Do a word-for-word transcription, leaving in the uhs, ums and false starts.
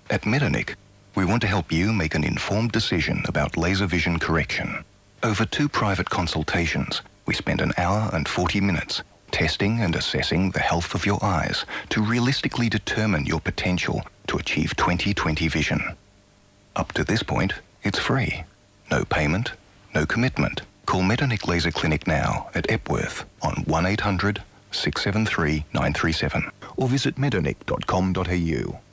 At Medownick, we want to help you make an informed decision about laser vision correction. Over two private consultations, we spend an hour and forty minutes testing and assessing the health of your eyes to realistically determine your potential to achieve twenty twenty vision. Up to this point, it's free. No payment, no commitment. Call Medownick Laser Clinic now at Epworth on one eight hundred, six seven three, nine three seven or visit medownick dot com dot a u.